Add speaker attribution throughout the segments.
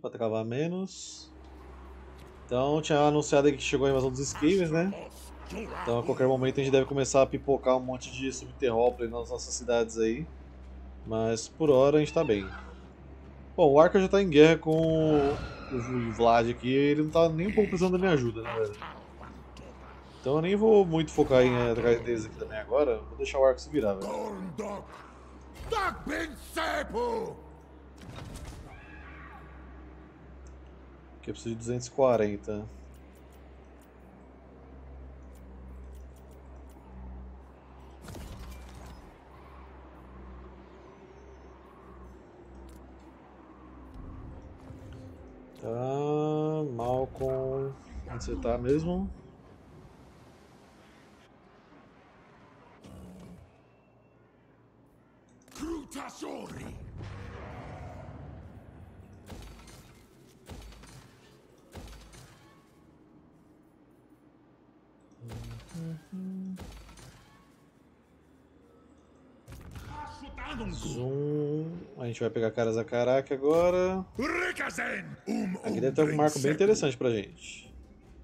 Speaker 1: Pra travar menos. Então tinha anunciado aí que chegou a invasão dos Skaven, né? Então a qualquer momento a gente deve começar a pipocar um monte de subterrópole nas nossas cidades aí. Mas por hora a gente tá bem. Bom, o Arca já tá em guerra com o Vlad aqui e ele não tá nem um pouco precisando da minha ajuda, né, velho? Então eu nem vou muito focar em atrás deles aqui também agora. Vou deixar o Arca se virar, velho. Aqui eu preciso de 240. Tá, Malcolm. Onde você tá mesmo? Zoom. A gente vai pegar Karazakarak agora. Aqui deve ter um marco bem interessante pra gente.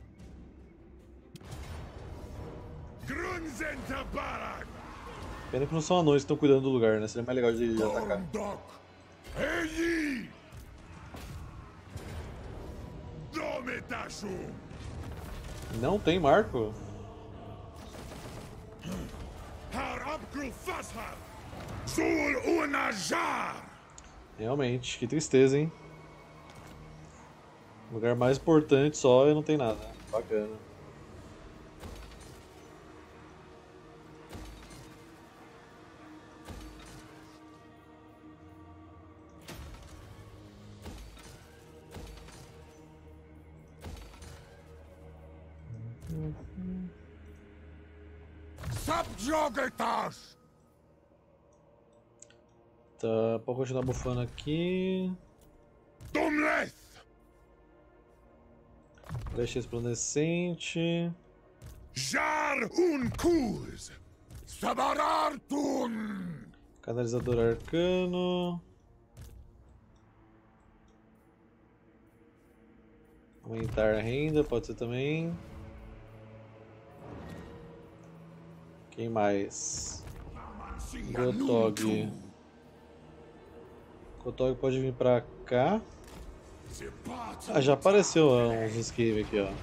Speaker 1: Pena que não são anões que estão cuidando do lugar, né? Seria mais legal de atacar. Não tem marco? Realmente, que tristeza, hein? Lugar mais importante só e não tem nada. Bacana. Tá, pode continuar bufando aqui. Flecha resplandecente. Canalizador arcano. Aumentar a renda, pode ser também. Quem mais? Gotog. Gotog pode vir pra cá. Ah, já apareceu uns escape aqui, ó.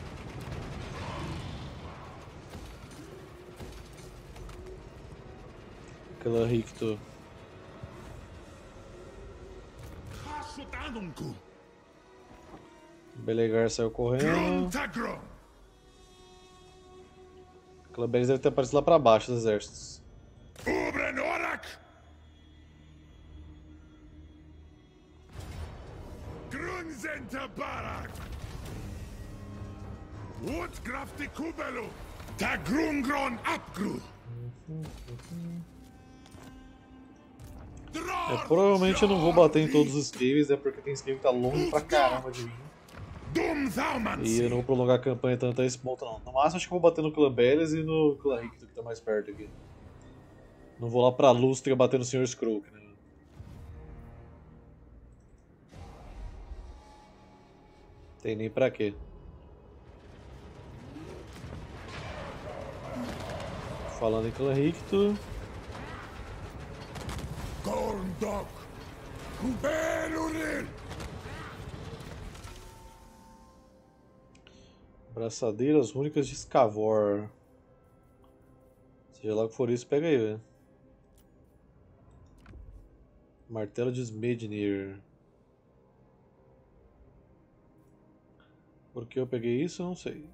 Speaker 1: Aquela Ricto. Belegar saiu correndo. Aquela Beres deve ter aparecido lá pra baixo dos exércitos. Provavelmente eu não vou bater em todos os caves, é porque tem escave que tá longe pra caramba de mim. E eu não vou prolongar a campanha tanto a esse ponto não. No máximo acho que eu vou bater no Clã Beres e no Clã Ricto, que tá mais perto aqui. Não vou lá pra Lustria bater no Sr. Skrull, né? Tem nem pra quê. Falando em Clã Ricto. Braçadeiras únicas de Scavor. Seja lá o que for isso, pega aí, velho. Martelo de Smednir. Por que eu peguei isso, eu não sei.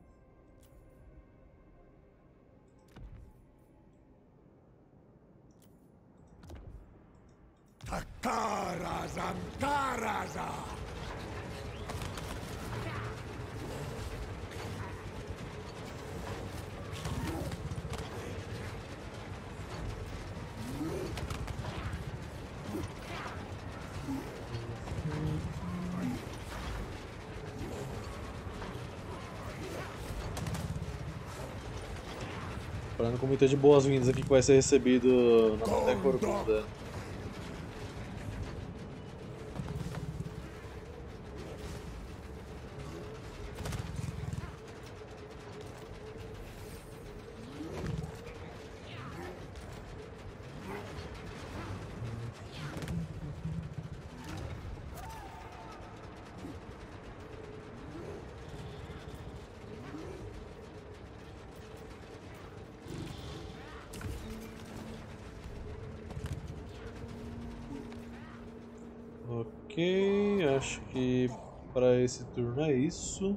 Speaker 1: Falando com muita de boas-vindas aqui que vai ser recebido na Montanha Corcunda. Ok, acho que para esse turno é isso.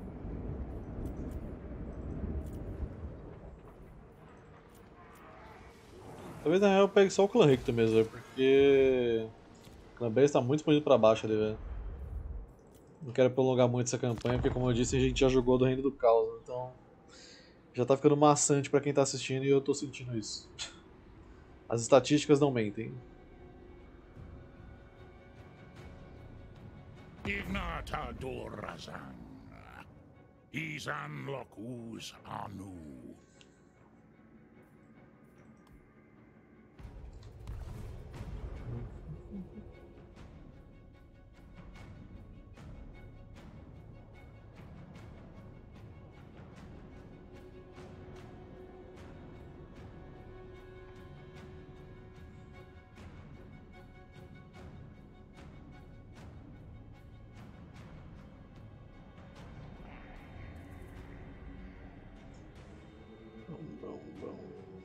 Speaker 1: Talvez na real eu pegue só o Clã Ricto mesmo, velho, porque o Clã Base tá muito expandido pra baixo ali, velho. Não quero prolongar muito essa campanha, porque como eu disse, a gente já jogou do Reino do Caos, então já tá ficando maçante pra quem tá assistindo e eu tô sentindo isso. As estatísticas não mentem.
Speaker 2: Ignata Dorazan. Izan Locus Anu.
Speaker 1: Bom.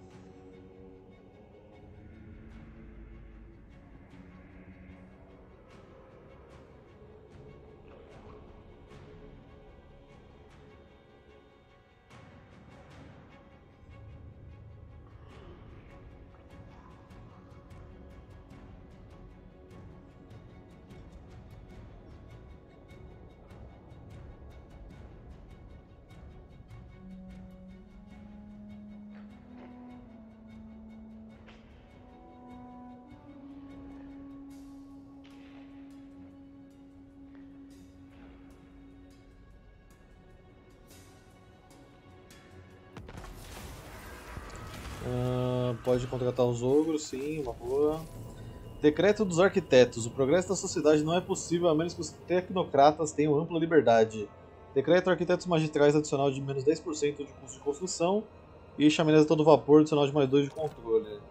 Speaker 1: Pode contratar os ogros, sim, uma boa. Decreto dos arquitetos. O progresso da sociedade não é possível a menos que os tecnocratas tenham ampla liberdade. Decreto arquitetos magistrais adicional de menos 10% de custo de construção e chaminés a todo vapor adicional de mais 2 de controle.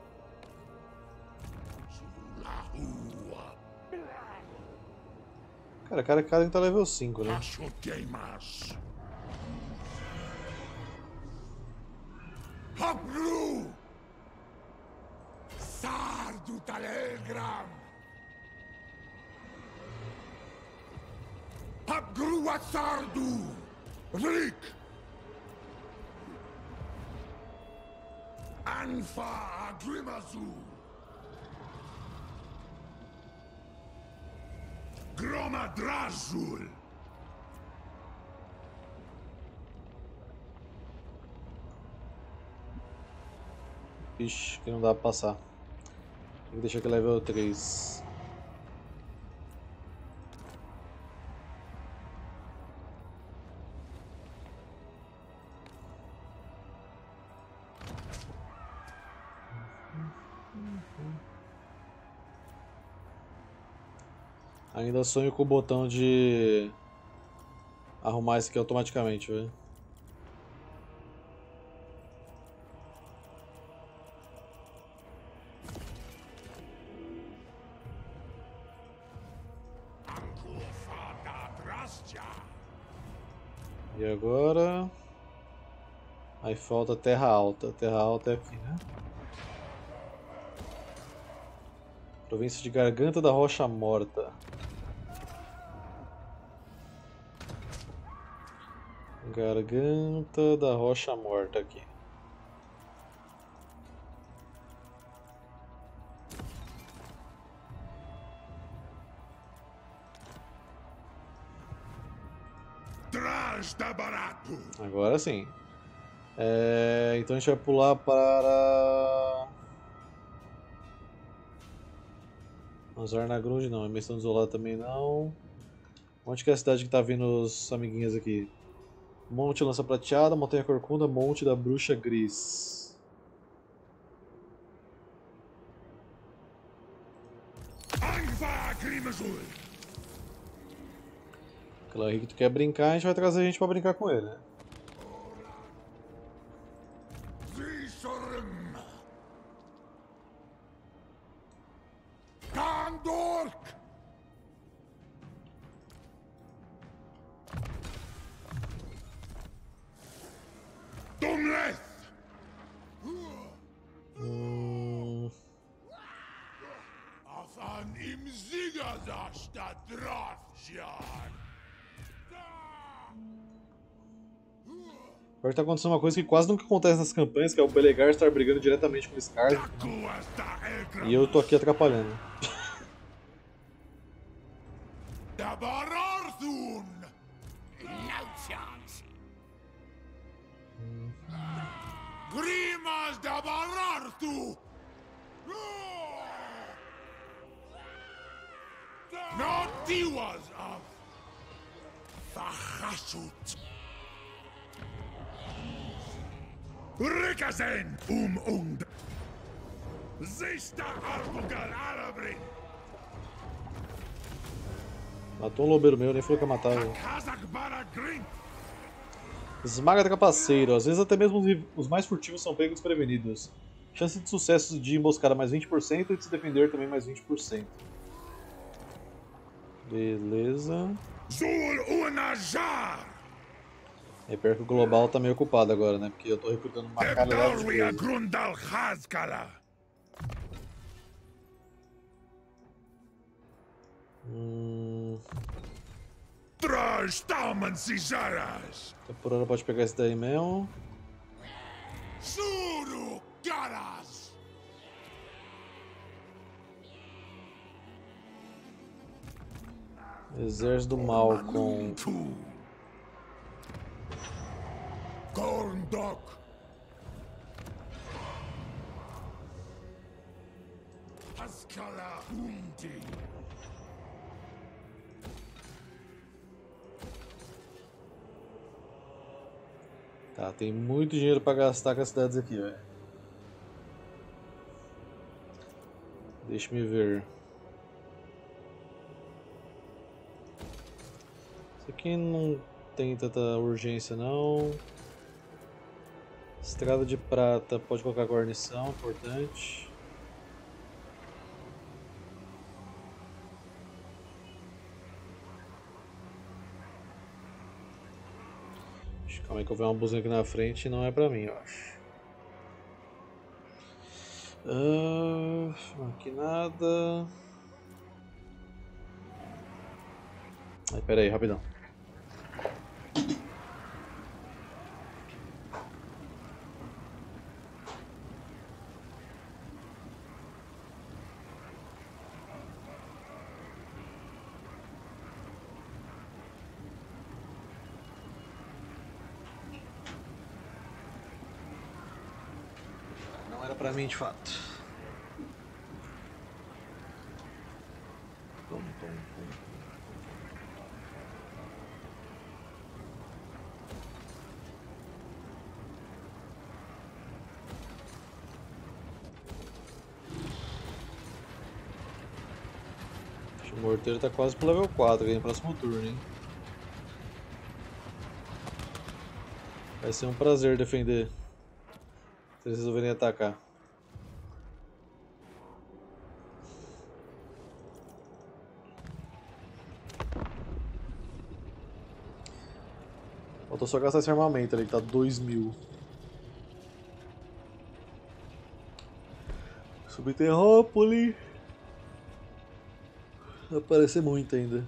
Speaker 1: Cara, cada tá level 5, né?
Speaker 2: Habru! Sardu Telegram! Habgru Sardu! Vrik! Anfa Agrimazu! Gromadrazul!
Speaker 1: Ixi, que não dá pra passar. Tem que deixar aqui level 3. Ainda sonho com o botão de arrumar isso aqui automaticamente, velho. E agora... Aí falta Terra Alta. Terra Alta é aqui, né? Província de Garganta da Rocha Morta. Garganta da Rocha Morta aqui. Agora sim. Então a gente vai pular para... Zarnagrund não, Emissão Desolada também não. Onde que é a cidade que tá vindo os amiguinhos aqui? Monte Lança Prateada, Montanha Corcunda, Monte da Bruxa Gris. Aquela aí que tu quer brincar, a gente vai trazer a gente pra brincar com ele, né? Agora tá acontecendo uma coisa que quase nunca acontece nas campanhas, que é o Belegar estar brigando diretamente com o Scar. E eu tô aqui atrapalhando.
Speaker 2: Grimas da Barartu! Not Diwas of Thachasut! Rikazen und Zista Arbugal Arabrin!
Speaker 1: Matou um lobeiro meu, nem foi que eu matava.
Speaker 2: Kazak Baragrin!
Speaker 1: Esmaga trapaceiro. Às vezes até mesmo os mais furtivos são pegos desprevenidos. Chance de sucesso de emboscada mais 20% e de se defender também mais 20%. Beleza.
Speaker 2: Zul Unajar!
Speaker 1: É pior que o global tá meio ocupado agora, né? Porque eu tô recrutando uma caralhada de
Speaker 2: Ebdalria
Speaker 1: coisa.
Speaker 2: Grundal Hazkala! Trastalman Cisaras!
Speaker 1: Por hora pode pegar esse daí mesmo.
Speaker 2: Suru Garas!
Speaker 1: Exército do mal com...
Speaker 2: Gorndok! Haskala Undi!
Speaker 1: Tá, tem muito dinheiro pra gastar com as cidades aqui, velho. Deixa-me ver. Isso aqui não tem tanta urgência, não. Estrada de prata, pode colocar guarnição, importante. Calma aí que eu vi uma buzina aqui na frente e não é pra mim, eu acho. Aqui nada. Ai, pera aí, rapidão. Não era pra mim de fato. Tom. O morteiro tá quase pro level 4 aqui no próximo turno, hein? Vai ser um prazer defender. Se eles resolverem atacar. Faltou só gastar esse armamento ali, que tá 2000. Subterrópole. Vai aparecer muito ainda.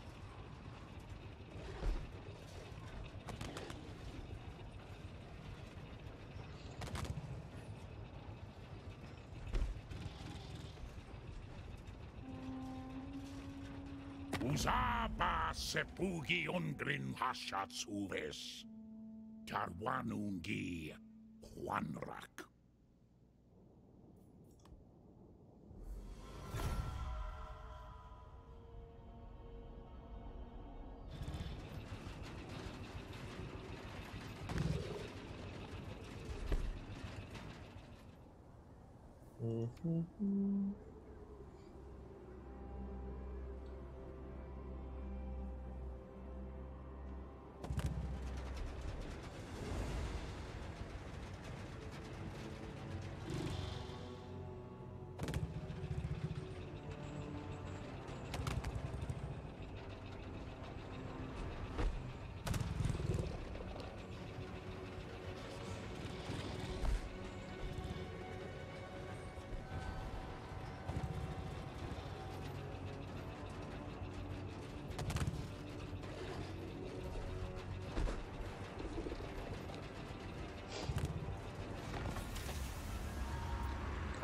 Speaker 2: Usaba Sepugi Undrin Hashatsuves. Tarwanungi Juanrak.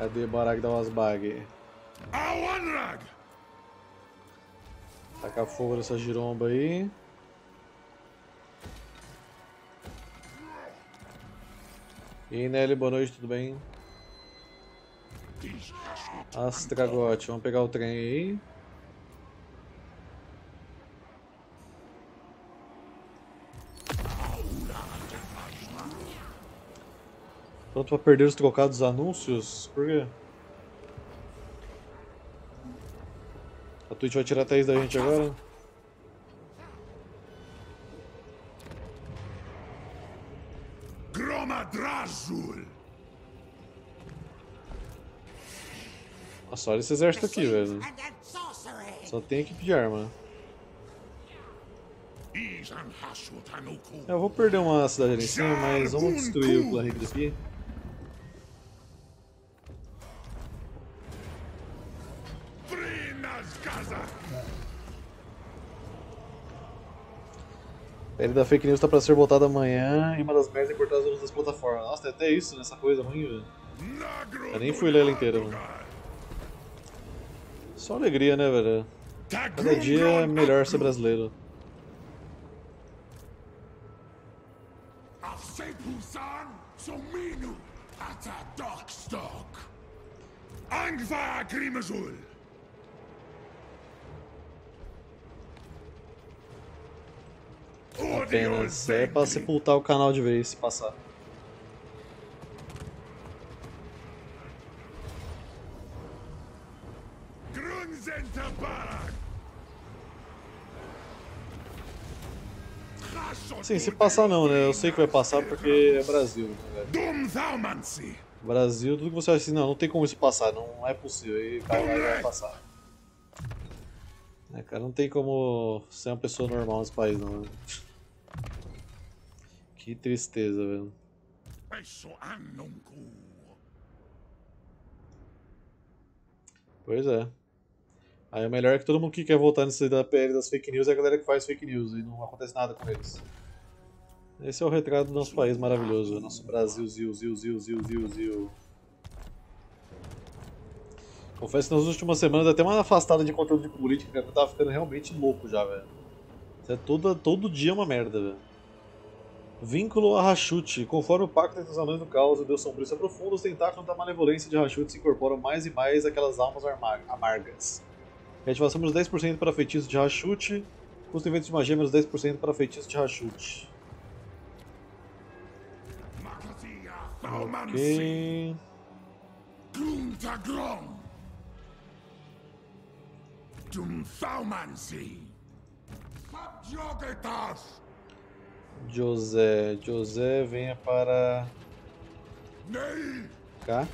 Speaker 1: Cadê Barak da Wasbag?
Speaker 2: Awanrag!
Speaker 1: Tacar fogo nessa giromba aí. E aí, Nelly, boa noite, tudo bem? Astragote, vamos pegar o trem aí. Pronto pra perder os trocados anúncios? Por quê? A Twitch vai tirar 10 da gente agora?
Speaker 2: Gromadrazul!
Speaker 1: Nossa, olha esse exército aqui, velho. Só tem equipe de arma. Eu vou perder uma cidade ali em cima, mas vamos destruir o clã Higgs aqui. A pele da fake news tá pra ser botada amanhã e uma das merdas é cortar as luzes das plataformas. Nossa, tem até isso nessa coisa ruim, velho. Eu nem fui ler ela inteira, mano. Só alegria, né, velho? Cada dia é melhor ser brasileiro. Apenas é pra sepultar o canal de vez se passar. Sim, se passar não, né? Eu sei que vai passar porque é Brasil, né, velho? Brasil, tudo que você acha assim, não tem como isso passar, não é possível, aí o cara vai passar. É, cara, não tem como ser uma pessoa normal nesse país, não, né? Que tristeza, velho. Pois é. Aí o melhor é que todo mundo que quer votar nisso aí da PL das fake news é a galera que faz fake news e não acontece nada com eles. Esse é o retrato do nosso país maravilhoso, nosso Brasil, zil. Confesso que nas últimas semanas até uma afastada de conteúdo de política, cara, eu tava ficando realmente louco já, velho. Isso é todo dia uma merda, velho. Vínculo a Rashut. Conforme o pacto entre os anões do caos e o Deus Sombrio se aprofunda, os tentáculos da malevolência de Rashut se incorporam mais e mais àquelas almas amargas. Reativação menos 10% para feitiço de Rashut. Custo evento de magia menos 10% para feitiço de Rashut. Ok. José, venha para cá.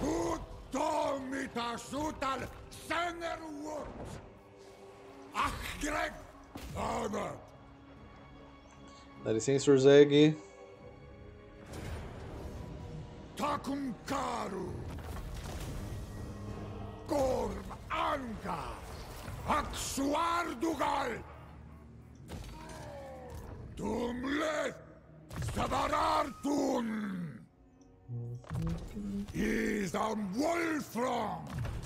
Speaker 1: Dá licença, Urzeg.
Speaker 2: Takumkaru Gorm Anga Aksuardugal Tumlet Sabarartun is on Wolfram.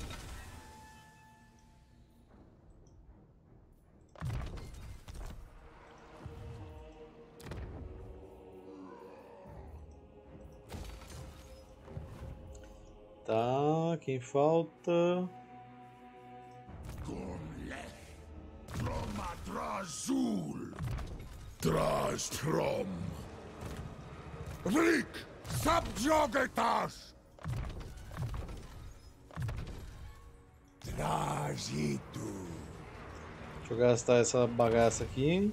Speaker 1: Tá, quem falta?
Speaker 2: Gorleth Tromadrazul Trastrom Vlik Subjogetas Tragito.
Speaker 1: Deixa eu gastar essa bagaça aqui.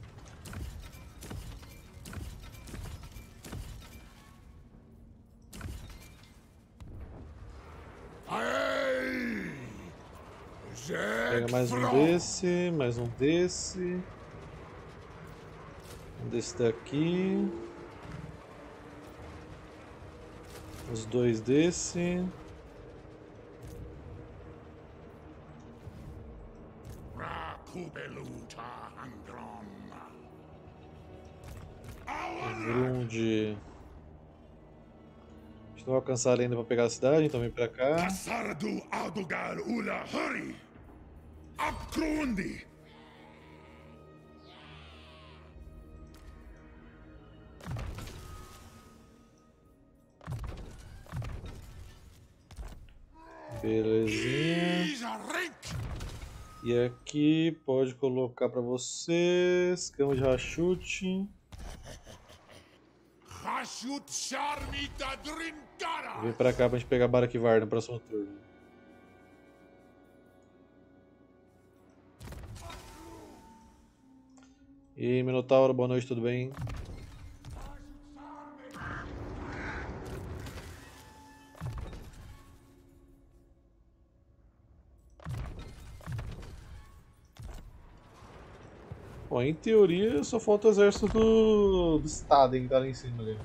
Speaker 1: Pega mais um desse, mais um desse. Um desse daqui. Os dois desse. Grunde. não vai alcançar ele ainda pra pegar a cidade, então vem pra cá.
Speaker 2: Sardu Adugal Ula Hurry! Abkrundi!
Speaker 1: Belezinha. E aqui pode colocar pra você escama de rachute. Vem pra cá pra gente pegar Barakvar no próximo turno. E aí, Minotauro, boa noite, tudo bem? Bom, em teoria só falta o exército do Staden que tá lá em cima ali.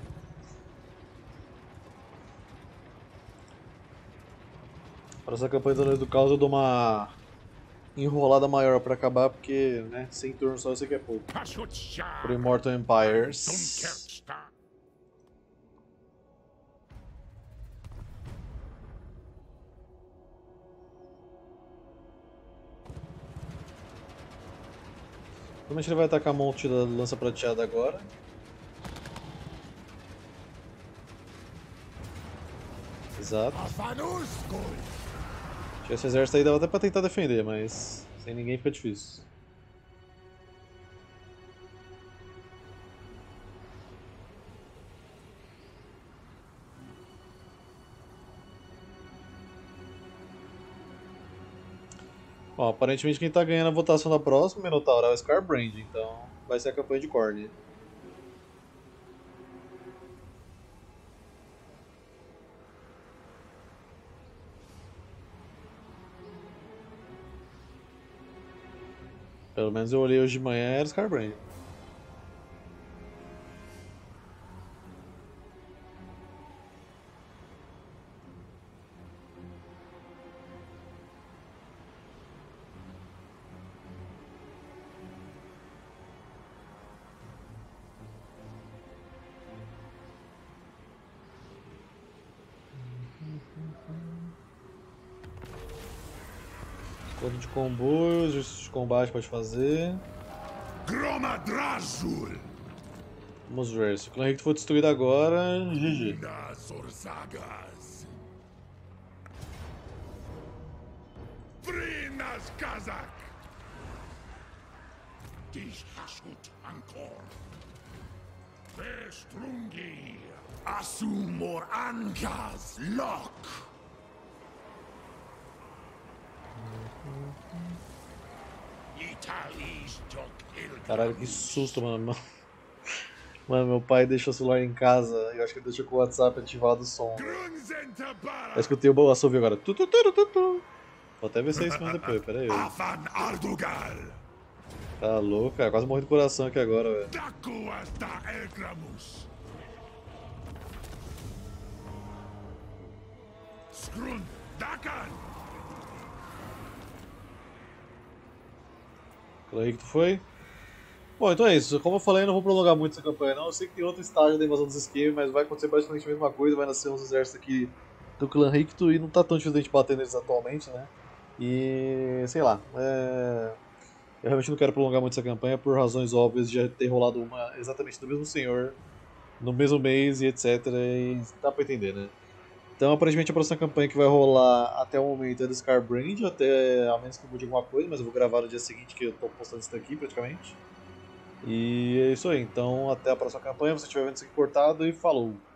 Speaker 1: Para essa campanha do Anéis do Caos eu dou uma enrolada maior pra acabar, porque, né, 100 turnos só eu sei que é pouco. Pro Immortal Empires. Provavelmente ele vai atacar a monte da lança prateada agora. Exato. Esse exército aí dava até pra tentar defender, mas sem ninguém fica difícil. Bom, aparentemente quem tá ganhando a votação da próxima Minotauro é o Scarbrand, então vai ser a campanha de Khorne. Pelo menos eu olhei hoje de manhã e era Scarbrand. Código de comboios, justiça de combate pode fazer. Vamos ver, se o clã Rict for destruído agora, GG.
Speaker 2: Asumor Ankas Lock.
Speaker 1: Caralho, que susto, mano. Mano, meu pai deixou o celular em casa e eu acho que ele deixou com o WhatsApp ativado o som. Eu escutei o assovio agora. Vou até ver se é isso mesmo depois, pera aí. Tá louco, cara. Quase morri do coração aqui agora, velho. Aí que tu foi? Bom, então é isso. Como eu falei, eu não vou prolongar muito essa campanha não. Eu sei que tem outro estágio da invasão dos esquemas, mas vai acontecer basicamente a mesma coisa. Vai nascer uns exércitos aqui do clã Ricto e não tá tão difícil a gente bater neles atualmente, né? E sei lá. Eu realmente não quero prolongar muito essa campanha por razões óbvias de já ter rolado uma exatamente do mesmo senhor, no mesmo mês e etc. E dá pra entender, né? Então, aparentemente, a próxima campanha que vai rolar até o momento é do Scarbrand, até a menos que mude alguma coisa, mas eu vou gravar no dia seguinte que eu tô postando isso daqui praticamente. E é isso aí, então até a próxima campanha, se você estiver vendo isso aqui cortado e falou!